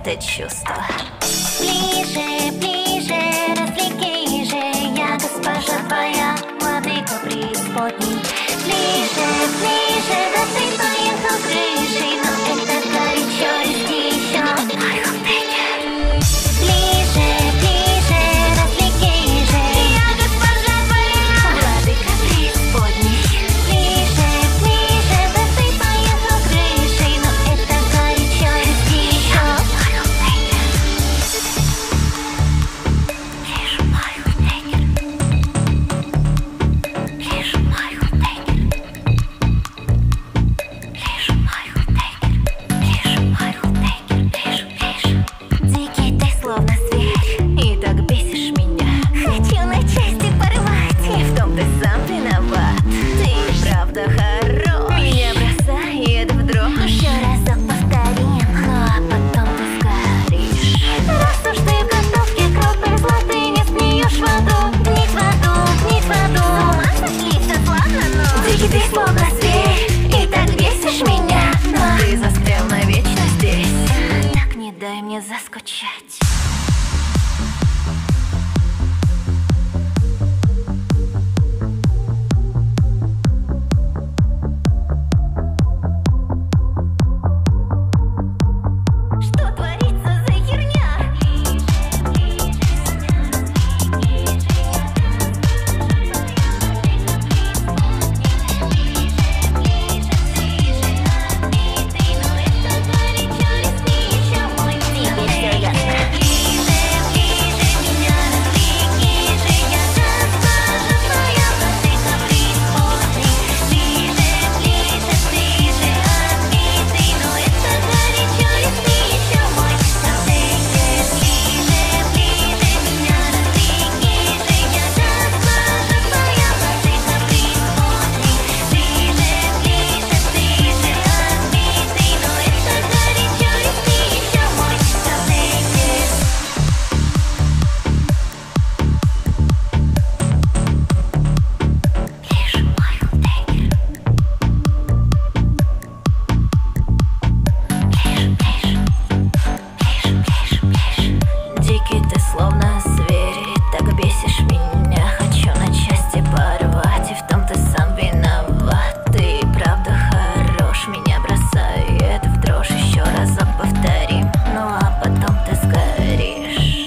это чувство. Ближе, ближе, развлеки же, я госпожа твоя, владыка преисподней. Ближе, ближе, да ты поехал крышей, но это горячо вести еще. Ближе, ближе, развлеки же, я госпожа твоя, владыка преисподней. Ближе, ближе, да ты поехал крышей, но это горячо вести еще. Дикий ты словно зверь, и так бесишь меня. Хочу на части порвать, и в том ты сам виноват. Ты правда хорош, меня бросает в дрожь. Еще разок повторим, ну а потом ты сгоришь. Раз уж ты в готовке крупной зла, ты не смеешь в аду. Гнить в аду, гнить в аду. С ума сошли, все славно, но дикий ты словно зверь, и так бесишь меня. Но ты застрял навечно здесь, так не дай мне заскучать. Что творится за херня? Дикий ты словно зверь, и так бесишь меня. Хочу на части порвать, и в том ты сам виноват. Ты правда хорош, меня бросает в дрожь. Еще разок повторим, ну а потом ты сгоришь.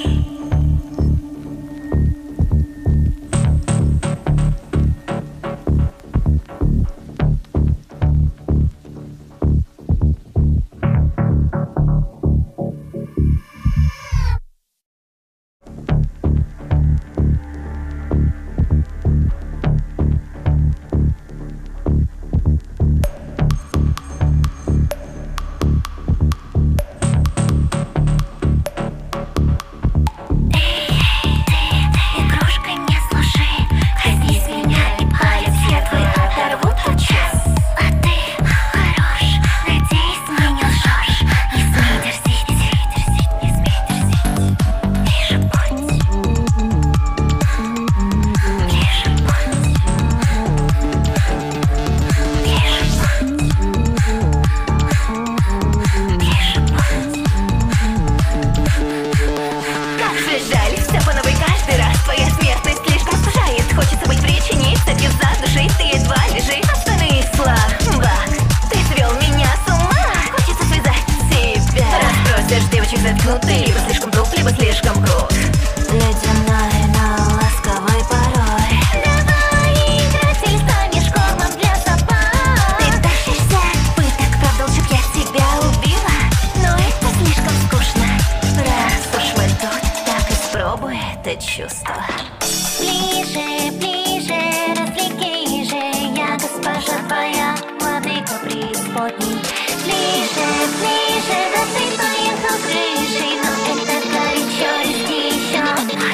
Игрушка, не слушай, коснись меня и палец я твой оторву тотчас. А ты хорош, надеюсь, мне не лжешь. Не смей дерзить, не смей дерзить. Ближе будь, ближе будь, ближе будь. Как же жаль, все по новой каждый раз. Твоя смертность слишком сужает. Хочется быть причинить, цепью за душой ты едва лежишь. Остальные слова, ты свел меня с ума. Хочется связать себя. Распросишь девочек заткнутый, либо слишком туп, либо слишком крут. Ледяной, но ласковый порой. Давай играть, или станешь кормом для собак. Ты тащишься от пыток, правда, лучше б я тебя убила. Но это слишком скучно. Раз уж мы тут, так испробуй это чувство. Ближе, ближе, развлеки же, я госпожа твоя, владыка преисподней. Ближе, ближе, да ты поехал крышей, но это горячо вести еще.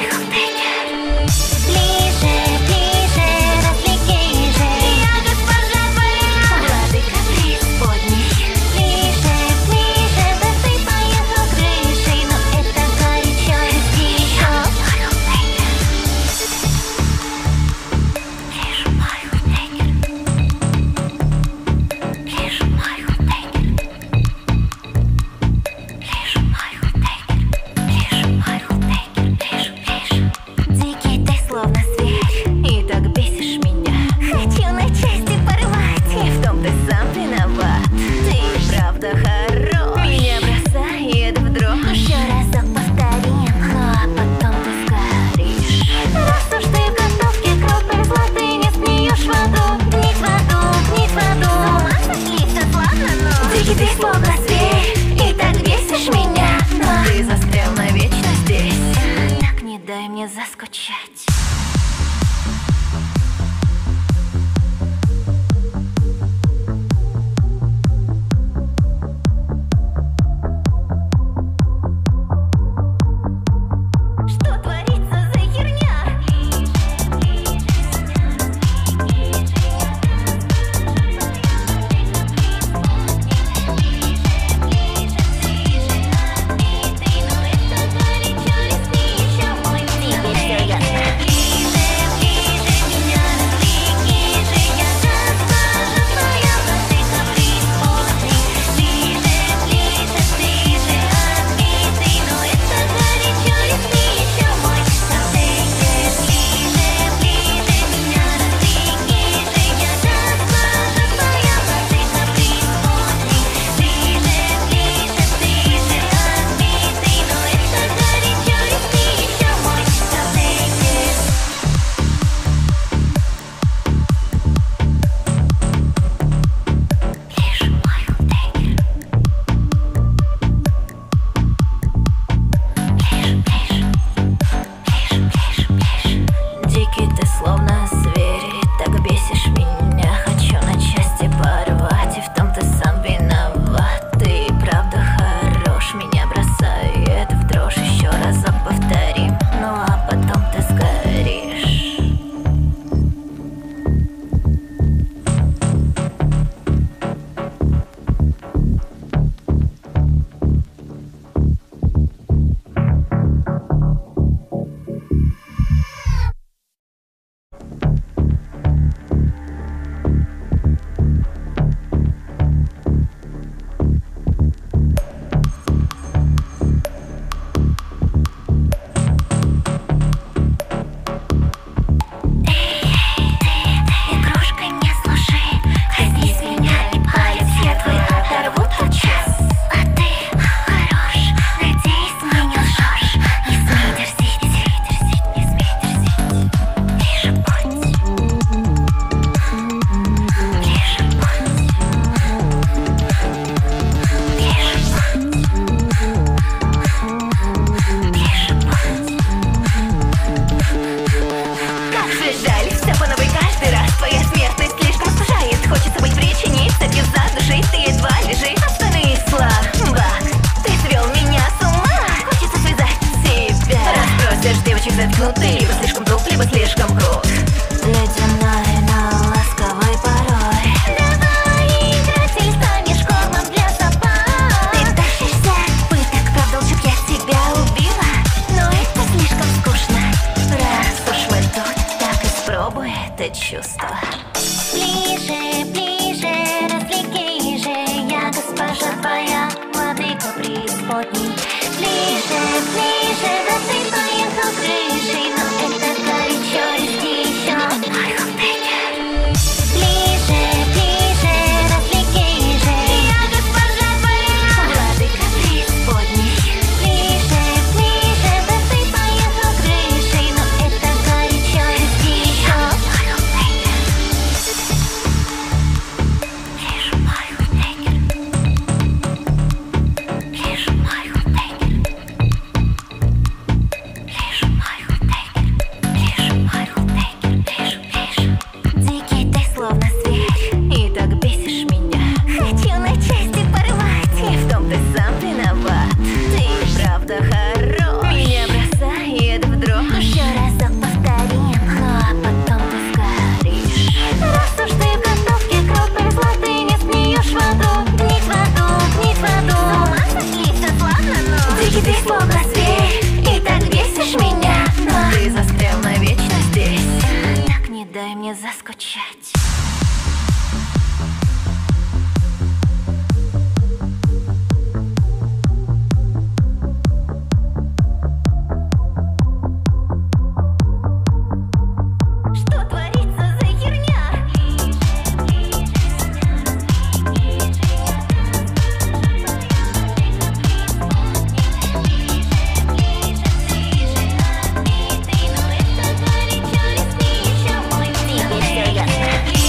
Ближе, ближе, развлеки же, я госпожа твоя, владыка преисподней. Ближе, ближе, да ты поехал крышей, но это горячо вести еще. Ближе, ближе, да ты поехал крышей, но это горячо, жди еще. Ближе, ближе, развлеки же. Я госпожа твоя, владыка преисподней. Ближе, ближе, да ты поехал крышей, но это горячо, жди еще. Дикий ты словно зверь, и так бесишь меня. Хочу на части порвать, и в том ты сам виноват. Ты правда хорош, меня бросает в дрожь. Еще разок повторим, но потом ты сгоришь. Раз уж ты в готовке крупных зла, ты не смеешь воду. Гнить воду, гнить воду. С ума сошли, все славно, но дикий ты словно зверь, и так бесишь меня. Но ты застрял навечно здесь, так не дай мне заскучать. Что творится за херня? Ближе, ближе,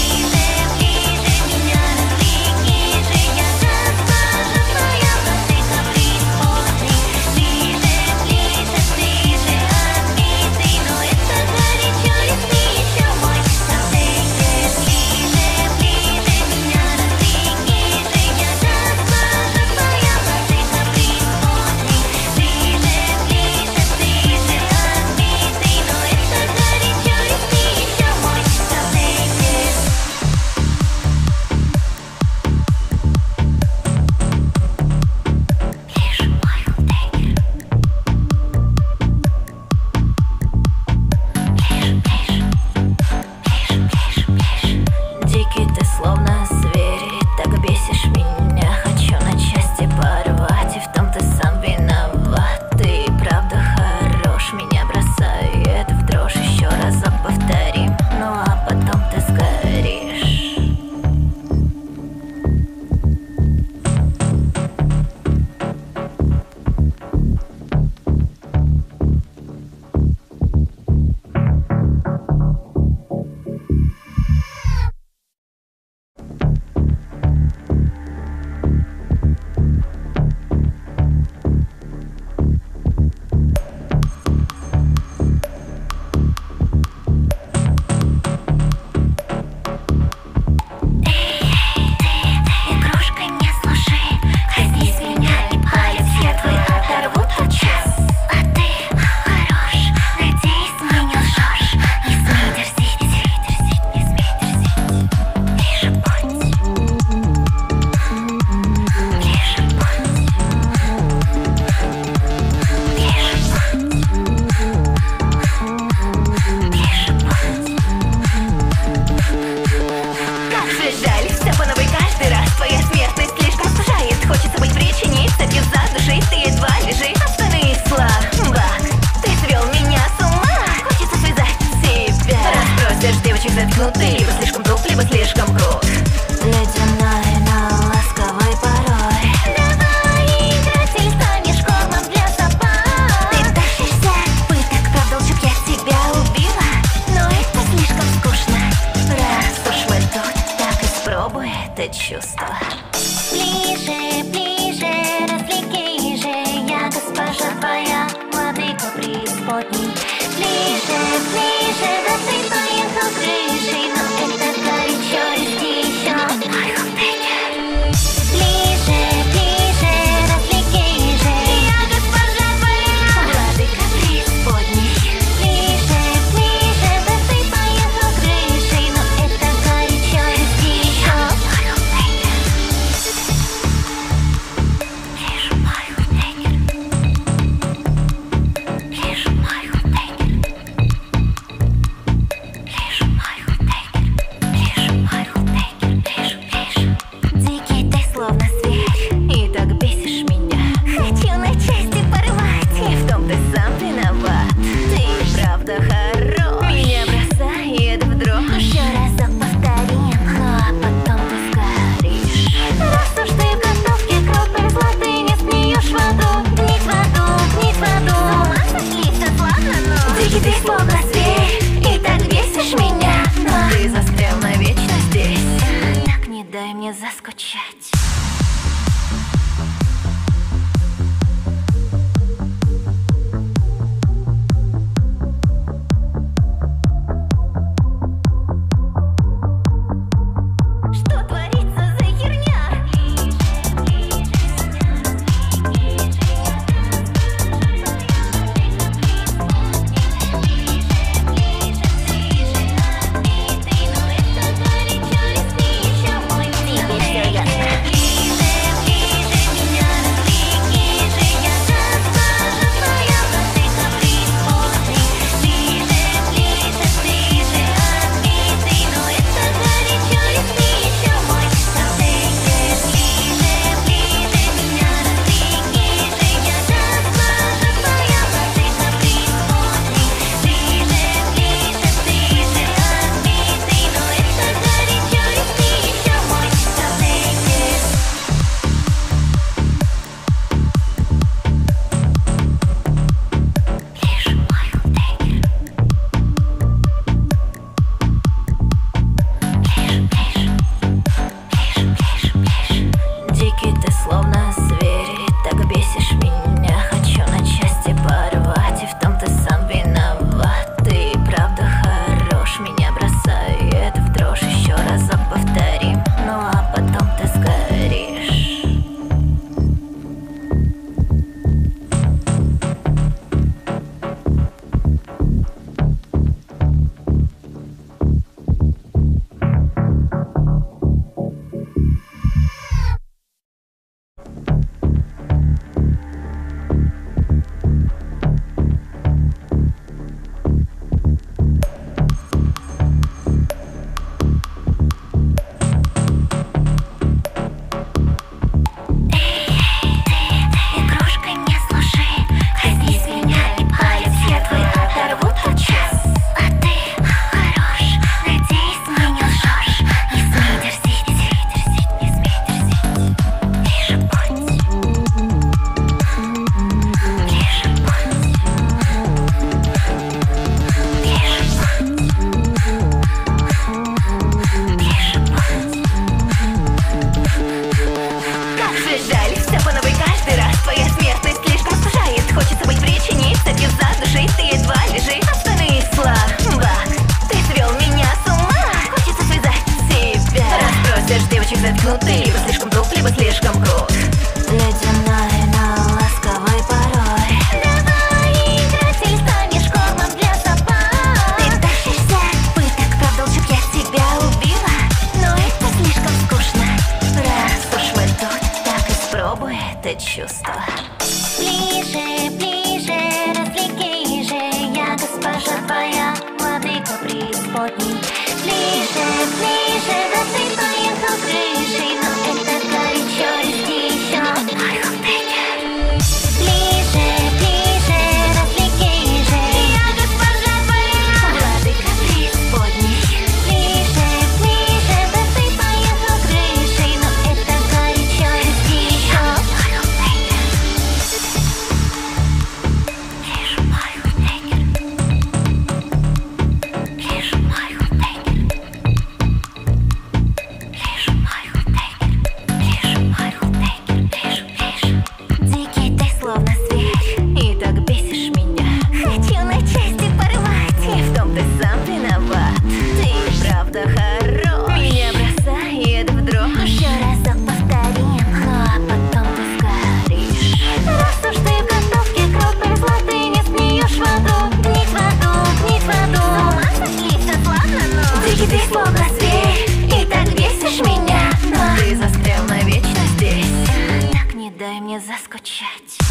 словно зверь, и так бесишь меня. Хочу на части порвать, и в том ты сам виноват. Ты правда хорош, меня бросает в дрожь. Еще разок повторим, а потом ты сгоришь. Раз уж ты в готовке крупных зла, ты не смеешь воду. Гнить воду, гнить воду. С ума сошли, все славно, но дикий ты словно зверь, и так бесишь меня. Но ты застрял навечно здесь, так не дай мне заскучать.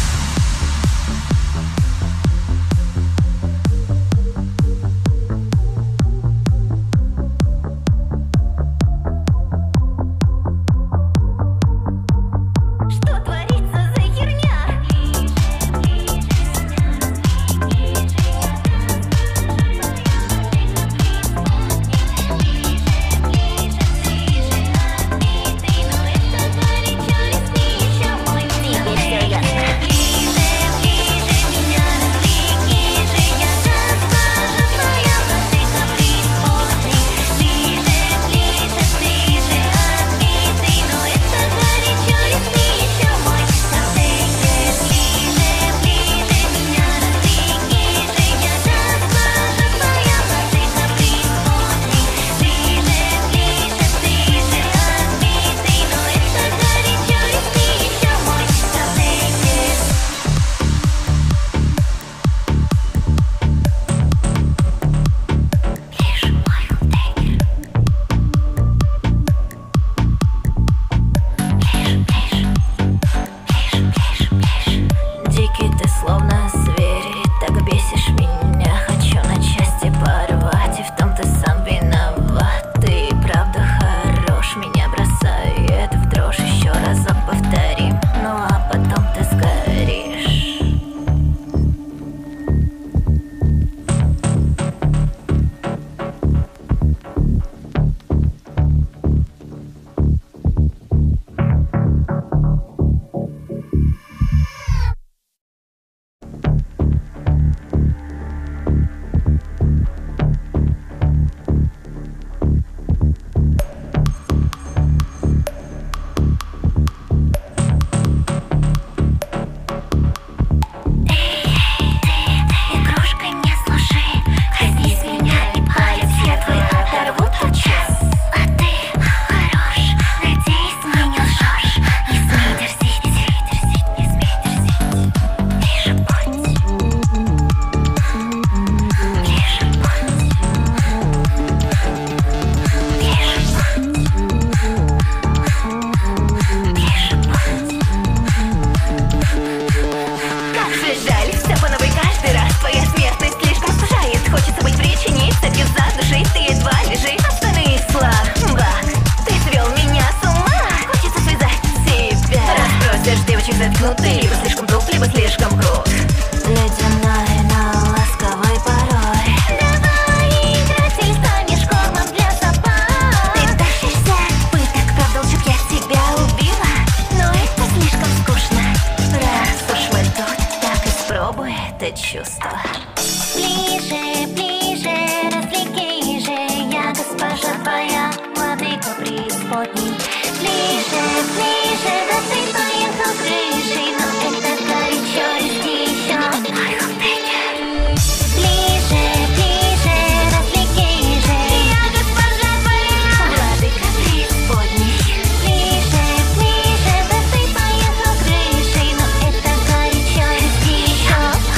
Что творится за херня? Дикий ты словно зверь, и так бесишь меня. Хочу на части порвать, и в том ты сам виноват. Ты правда хорош, меня бросает в дрожь. Еще разок повторим, ну а потом ты сгоришь. Игрушкой не служи, коснись меня и палец я твой оторву тотчас. А ты хорош, надеюсь, мне не лжешь. Не смей дерзить, не смей дерзить. Ближе будь, ближе будь, ближе будь. Как же жаль, все по новой каждый раз. Твоя смертность слишком сужает. Хочется быть причинить, цепью за душой ты едва лежишь. Остальные слова, ты свел меня с ума. Хочется связать себя. Распросишь девочек заткнут, ты либо слишком туп, либо слишком крут. Ледяной, но ласковый порой. Давай играть или станешь кормом для собак. Ты тащишься пыток, продолжик, я тебя убила. Но это слишком скучно. Раз уж мы тут, так испробуй это чувство. Ближе, ближе, развлеки же, я госпожа твоя, владыка преисподней. Ближе, ближе, да ты поехал крышей, но это горячо и еще. Ближе, ближе, развлеки же, я госпожа твоя, владыка преисподней. Ближе, ближе, да ты поехал крышей, но это горячо и еще.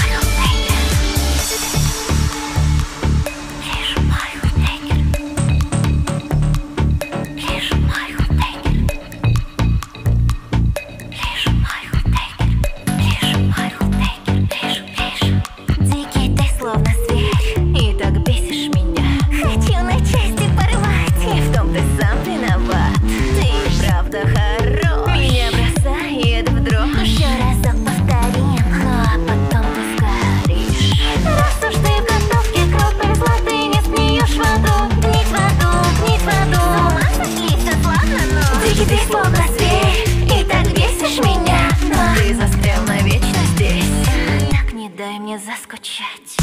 Дикий ты словно зверь, и так бесишь меня. Хочу на части порвать, и в том ты сам виноват. Ты правда хорош, меня бросает в дрожь. Еще разок повторим, ну а потом ты сгоришь. Раз уж ты в готовке крупных зла, ты не смеешь воду. Гнить воду, гнить воду. С ума сошли, все славно, но дикий ты словно зверь, и так бесишь меня. Но ты застрял навечно здесь, так не дай мне заскучать.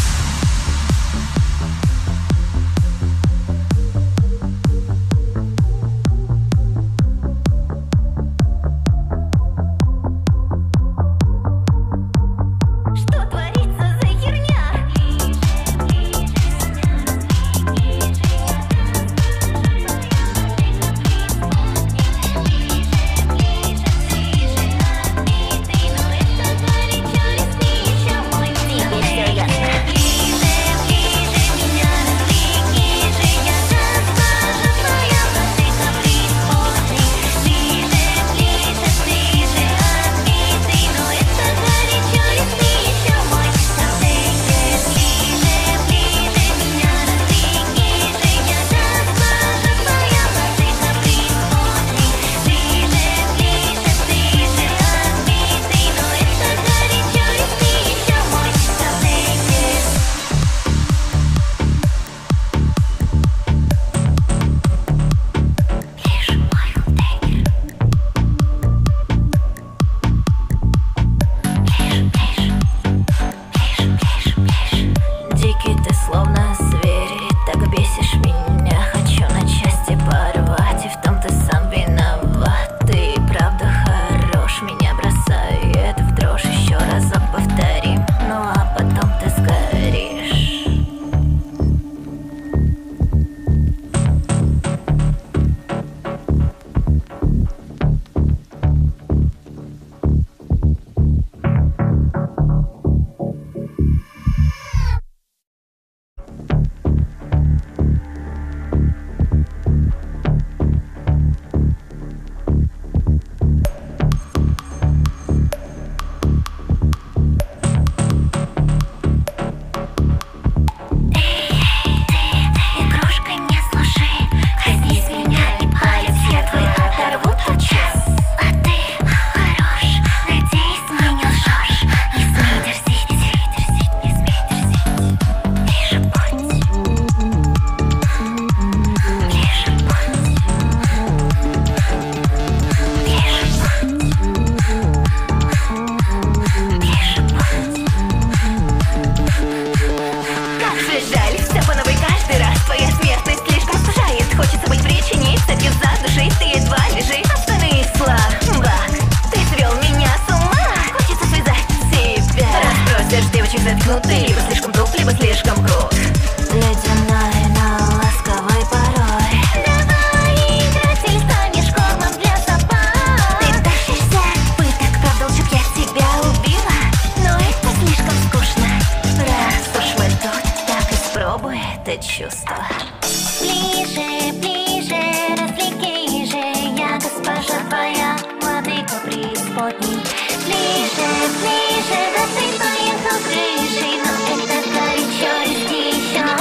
заткнут. Ты либо слишком туп, либо слишком крут. Ледяной, но ласковый порой. Давай играть или станешь кормом для собак. Ты тащишься от пыток, правда лучше б я тебя убила. Но это слишком скучно. Раз уж мы тут, так испробуй это чувство. Ближе, ближе, развлеки же, я госпожа твоя, владыка преисподней. Ближе, ближе, да ты поехал крышей, но это горячо и еще.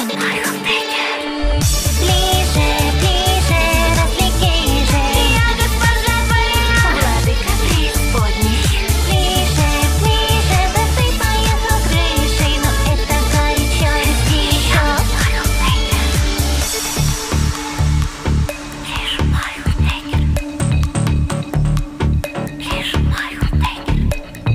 Ближе, ближе, развлеки же, я госпожа твоя, владыка преисподней. Ближе, ближе, да ты поехал крышей, но это горячо и еще. Лишь мой контейнер. Лишь мой контейнер.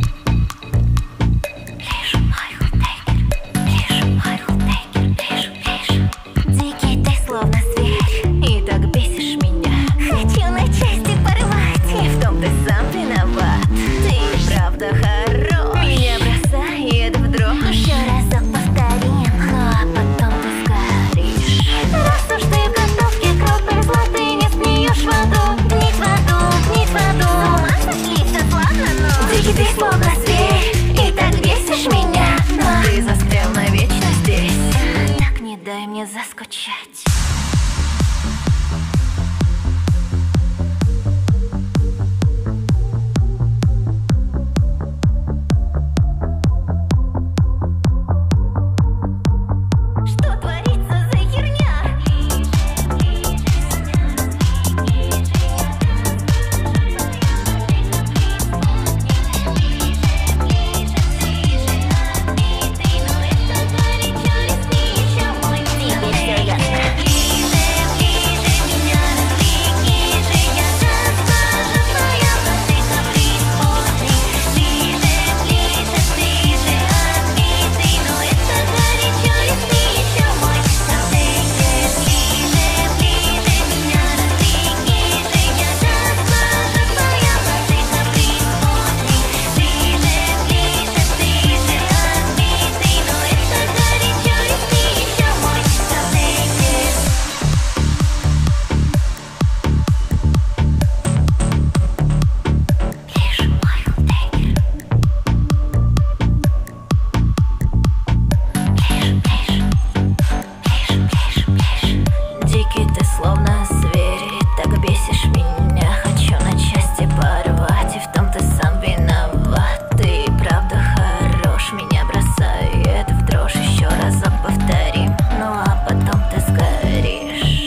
Лишь мой контейнер. Лишь мой контейнер. Лишь. Дикий ты словно зверь, и так бесишь меня. Хочу на части порвать, и в том ты сам виноват. Ты правда хорош, меня бросает в дрожь. Еще разок повторим, ну а потом ты сгоришь. Раз уж ты в готовке крупных зла, ты не смеешь воду. Гнить воду, гнить воду. С ума сошли, все славно, но дикий ты словно зверь, и так бесишь меня. Но ты застрял навечно здесь, так не дай мне заскучать. Что творится за херня? Дикий ты словно зверь, и так бесишь меня. Хочу на части порвать, и в том ты сам виноват. Ты правда хорош, меня бросает в дрожь. Еще разок повторим, ну а потом ты сгоришь.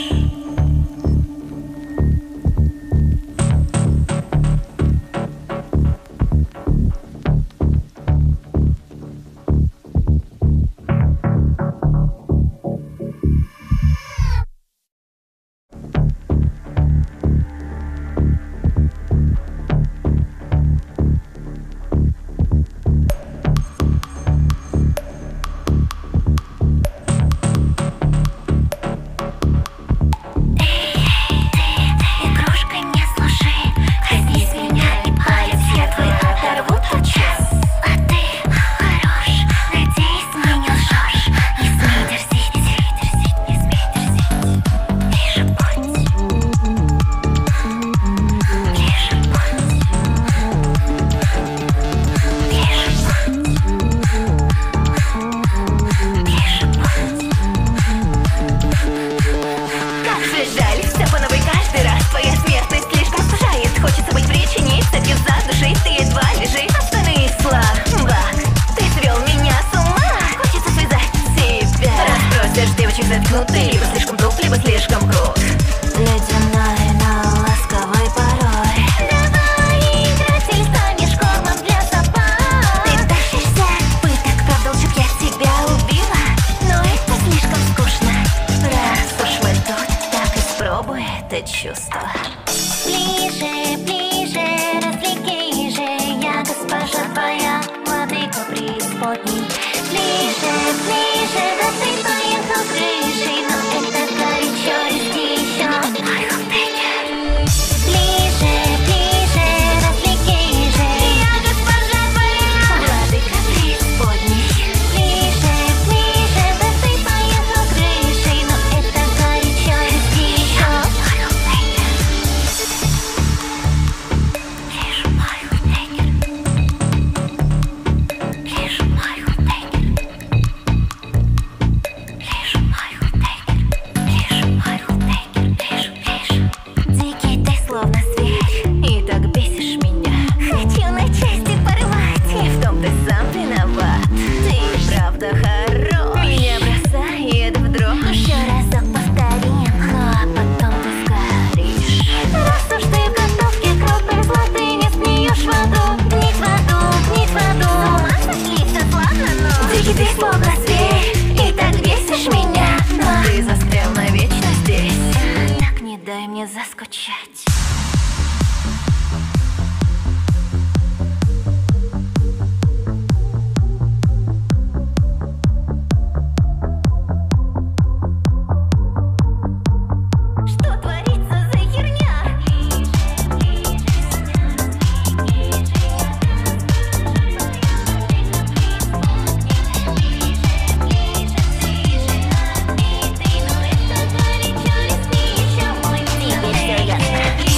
Игрушка, не слушай, коснись меня и палец я твой оторву тотчас. А ты хорош, надеюсь, мне не лжешь. Не смей дерзить, не смей дерзить. Ближе будь, ближе будь, ближе будь. Как же жаль, все по новой каждый раз. Твоя смертность слишком сужает. Хочется быть причинить, цепью за душой. Ты едва лежишь, остальные слабак. Ты свел меня с ума. Хочется связать себя. Распросишь девочек заткнут. Ты либо слишком туп, либо слишком крут. Ледяной, но ласковый порой. Давай играть или станешь кормом для собак. Ты тащишься от пыток, правда лучше б я тебя убила. Но это слишком скучно. Раз уж мы тут, так испробуй это чувство. Ближе, ближе, развлеки же, я госпожа твоя, владыка преисподней. Ближе, ближе, да ты поехал крышей, но это горячо и еще. Мой контейнер. Ближе, ближе, развлеки же, я госпожа твоя, владыка преисподней. скучать. Что творится за херня? Теперь все ясно.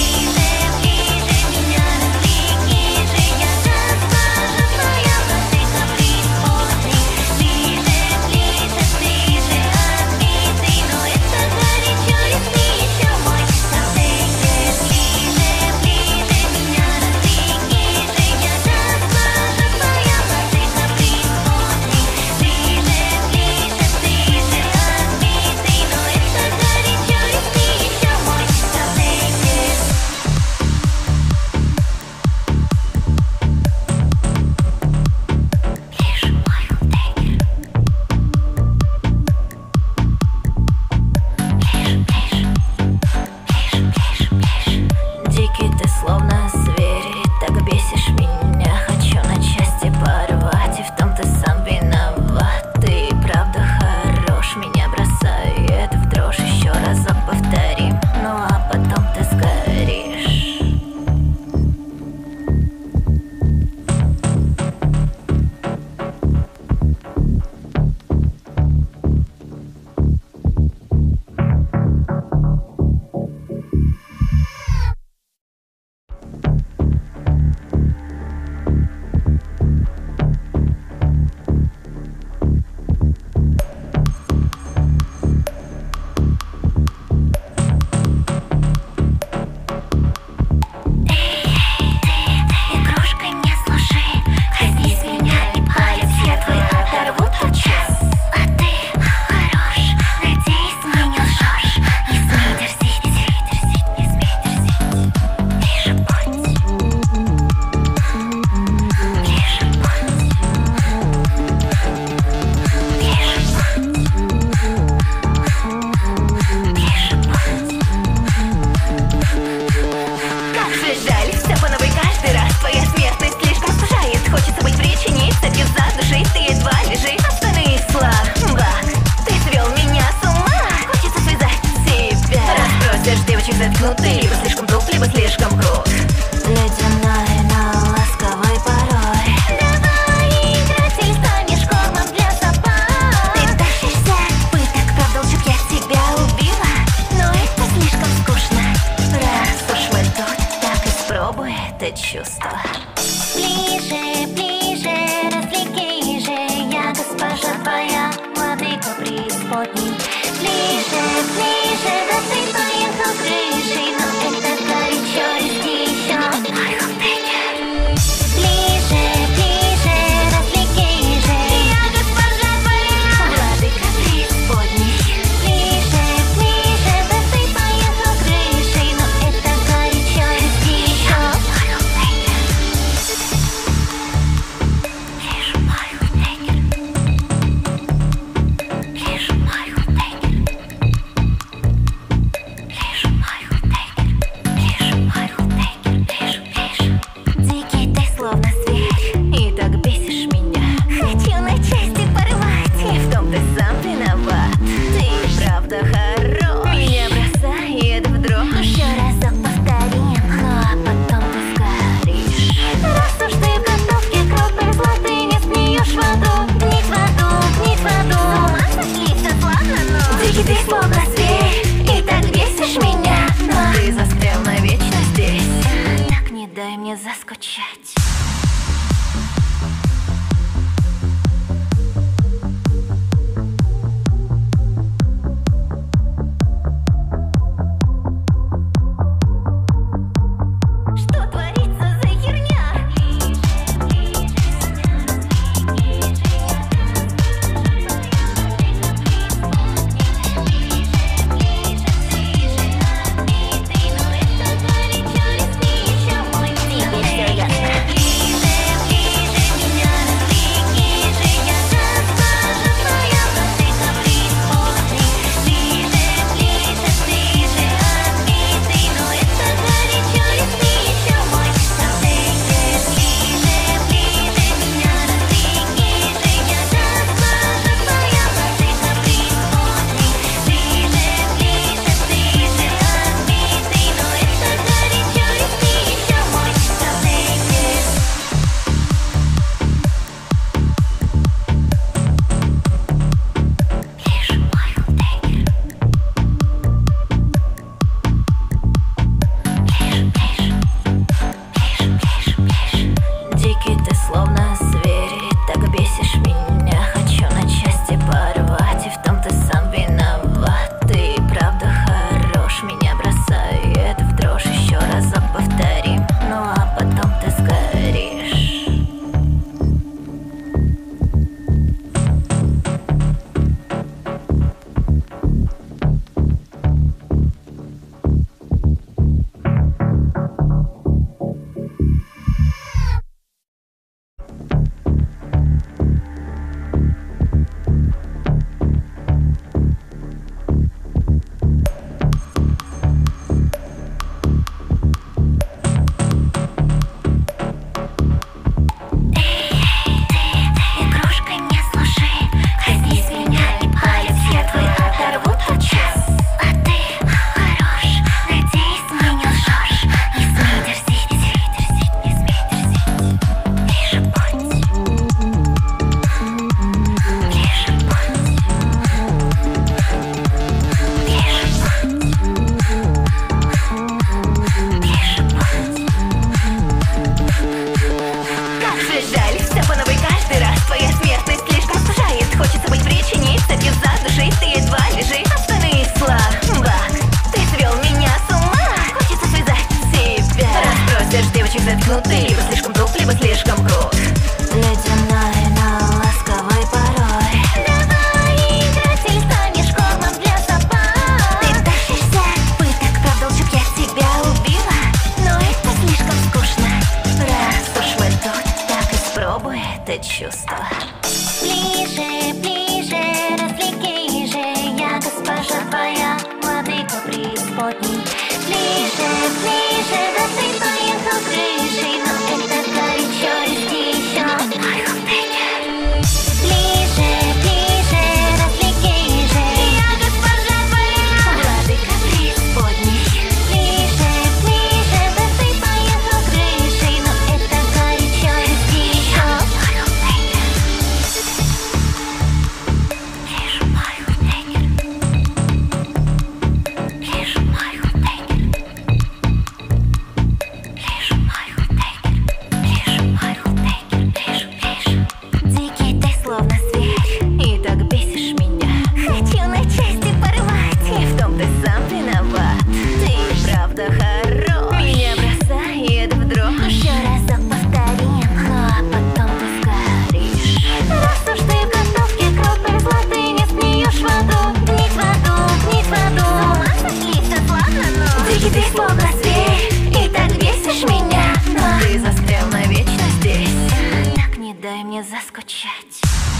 заскучать.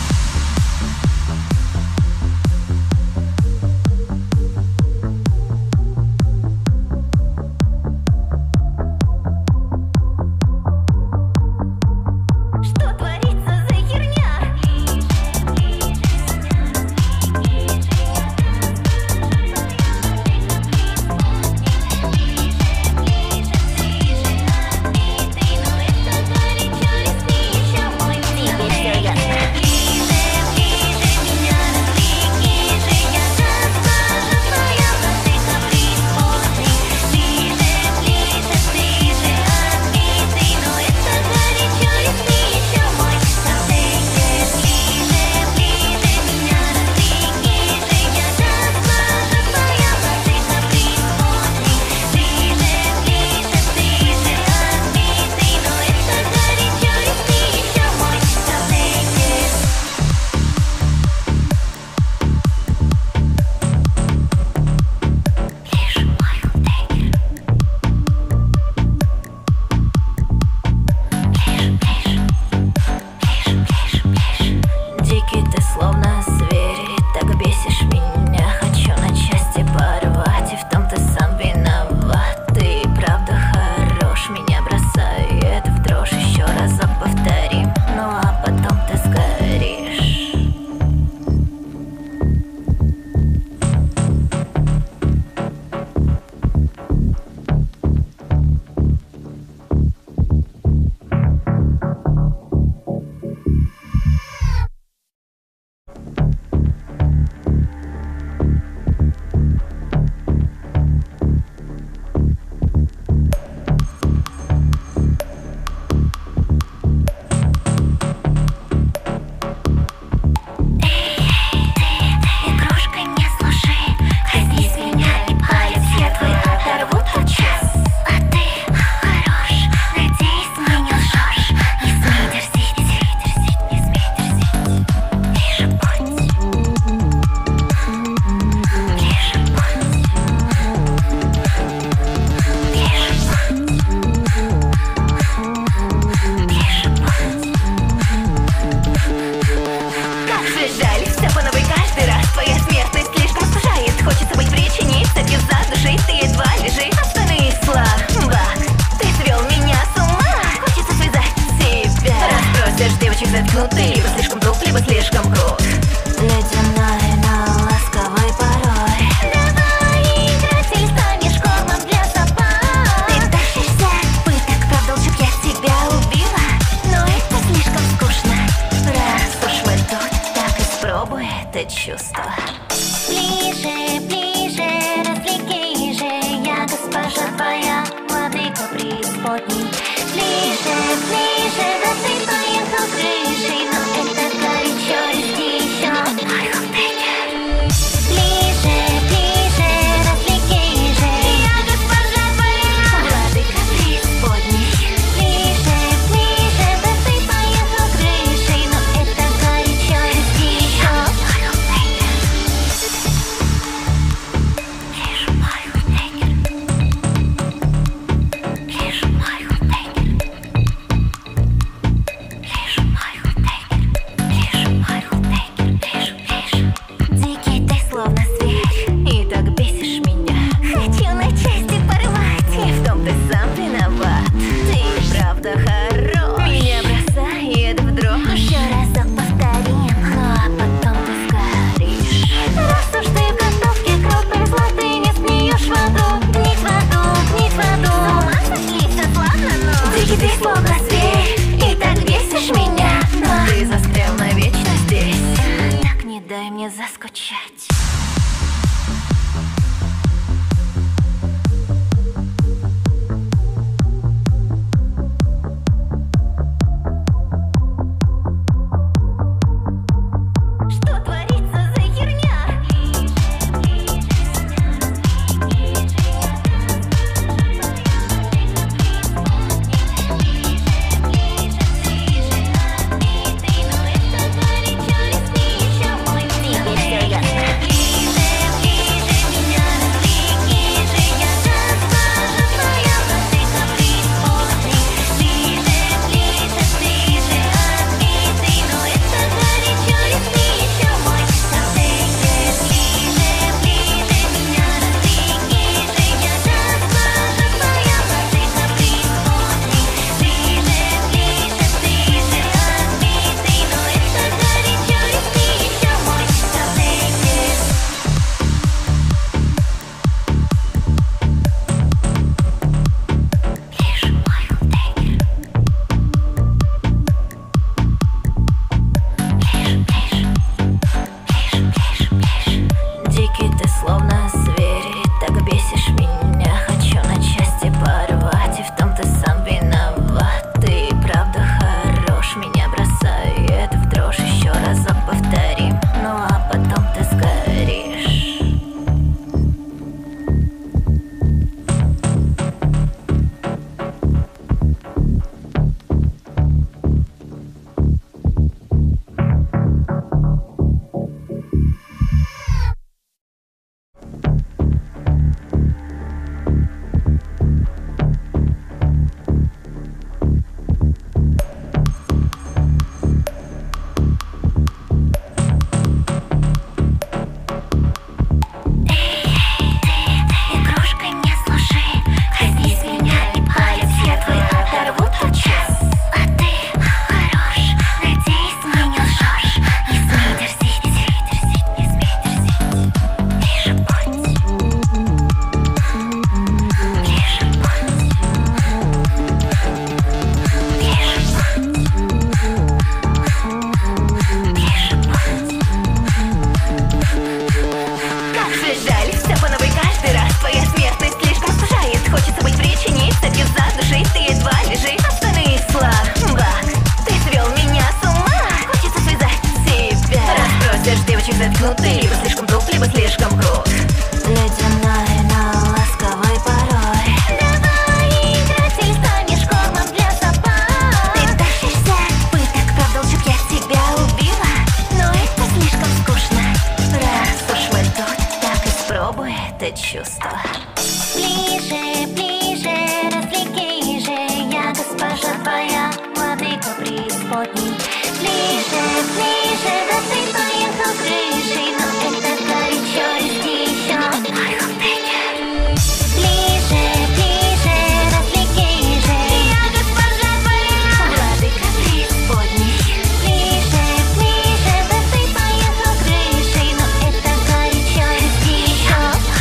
Что творится за херня? Заткнутый, либо слишком туп, либо слишком крут. Ледяной, но ласковый порой. Давай играть, или станешь кормом для собак. Ты тащишься пыток, продолжив, я тебя убила. Но это слишком скучно. Раз уж мы тут, так испробуй это чувство. Ближе, ближе, развлеки же, я госпожа твоя, владыка преисподней. Ближе, ближе, да ты поехал крышей, но это горячо, рискни еще. Ближе, ближе, развлеки же, я госпожа твоя, владыка преисподней. Ближе, ближе, да ты поехал крышей, но это горячо, рискни еще. Ты словно зверь, и так бесишь меня, но ты застрял навечно здесь. Так не дай мне заскучать. Что творится за херня? Ближе, заткнуты. Либо слишком туп, либо слишком крут. Ледяной, но ласковый порой. Давай играть или станешь кормом для собак. Ты тащишься пыток, продолжик, я тебя убила. Но это слишком скучно. Раз уж мы тут, так испробуй это чувство. Ближе, ближе, развлеки же, я госпожа твоя, владыка преисподней. Ближе, ближе, да ты поехал крышей, но это горячо и еще. Ближе, ближе, развлеки же, Я госпожа твоя, владыка преисподней. Ближе, ближе, да ты поехал крышей, но это горячо и еще.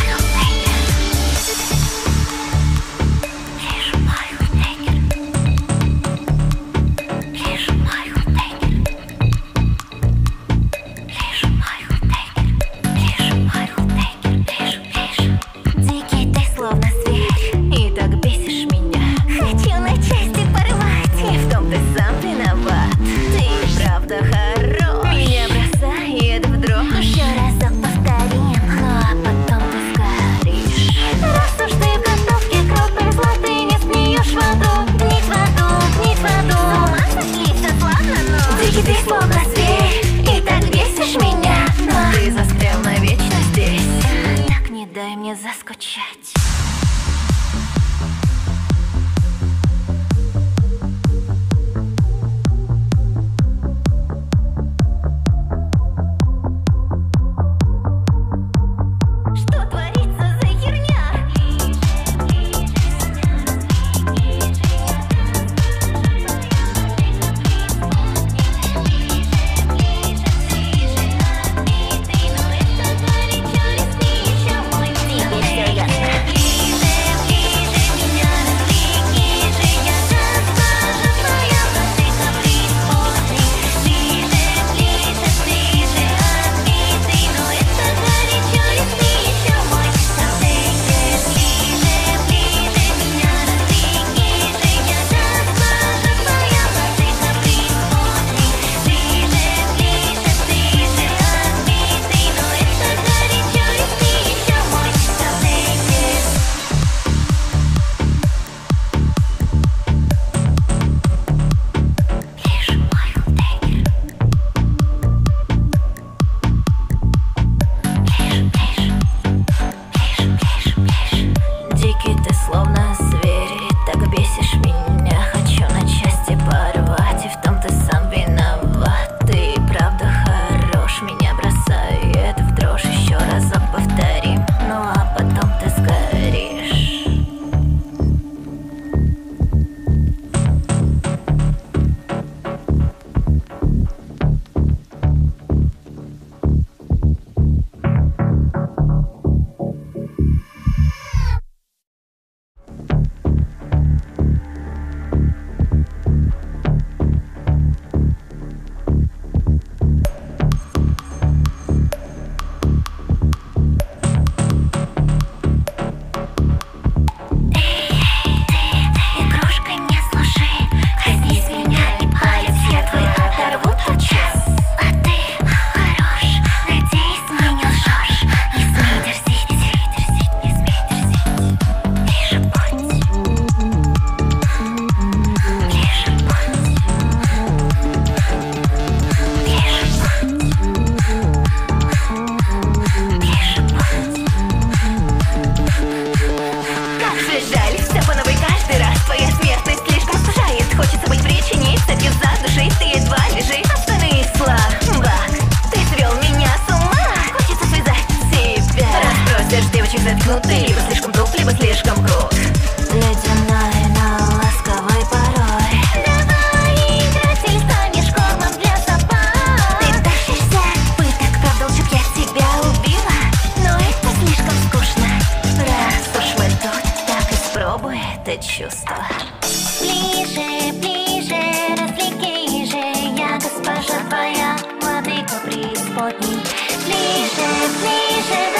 Дикий ты словно зверь, и так бесишь меня. хочу на части порвать. И в том ты сам виноват. Ты правда хорош. Меня бросает в дрожь. Еще разок повторим, ну а потом ты сгоришь. Раз уж ты в готовке крупных зла, ты не смеешь воду. Гнить воду, гнить воду. С ума сошли, все сладно, но Дикий ты словно зверь, и так бесишь меня. Но ты застрял навечно здесь. так не дай мне заскучать. Что творится за херня? Дикий ты словно зверь, и так бесишь меня. Хочу на части порвать, и в том ты сам виноват. Ты правда хорош, меня бросает в дрожь. Еще разок повторим, ну а потом ты сгоришь. Игрушка, не слушай, коснись меня и палец я твой оторву тотчас. А ты хорош, надеюсь, мне не лжешь. Не смей дерзить, не смей дерзить. Ближе будь, ближе будь, ближе будь. Как же жаль, все по новой каждый раз. Твоя смертность слишком сужает. Хочется быть причинить, цепью за душой. Ты едва лежишь, остальные слабак. Ты свел меня с ума. Хочется связать себя. Распросишь девочек заткнуты. Либо слишком туп, либо слишком крут. Ледяной, но ласковый порой. Давай играть или станешь кормом для собак. Ты тащишься пыток, продолжик, я тебя убила. Но это слишком скучно. Раз уж мы тут, так испробуй это чувство. Ближе, ближе, развлеки же, я госпожа твоя, владыка преисподней. Ближе, ближе,